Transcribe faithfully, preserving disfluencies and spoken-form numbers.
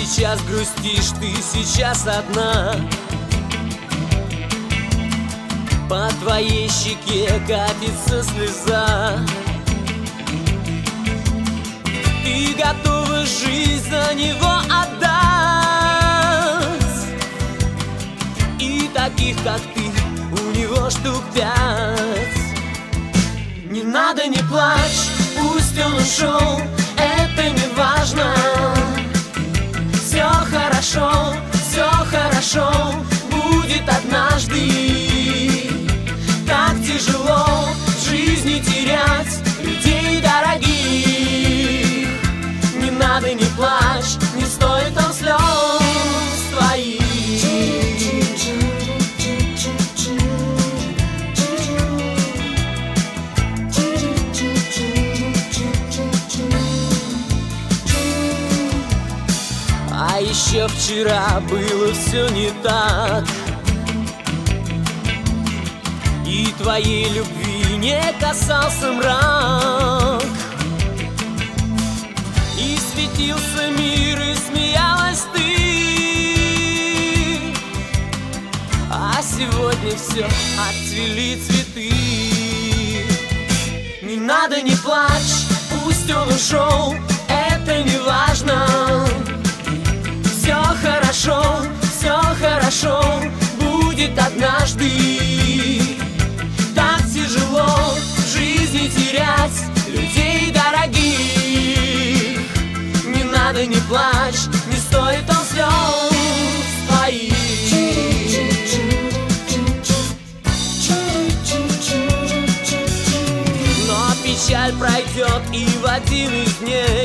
сейчас грустишь, ты сейчас одна. По твоей щеке катится слеза. Ты готова жизнь за него отдать. И таких, как ты, у него штук пять. Не надо, не плачь, пусть он ушел, это не важно. Все хорошо, все хорошо, будет однажды. Так тяжело в жизни терять людей дорогих. Не надо, не плачь, не стоит он слез твоих. А еще вчера было все не так, и твоей любви не касался мрак. И светился мир, и смеялась ты. А сегодня все, отцвели цветы. Не надо, не плачь, пусть он ушел, это не важно. Все хорошо, все хорошо, будет однажды. Так тяжело в жизни терять людей дорогих. Не надо, не плачь, не стоит он слез твоих. Но печаль пройдет, и в один из дней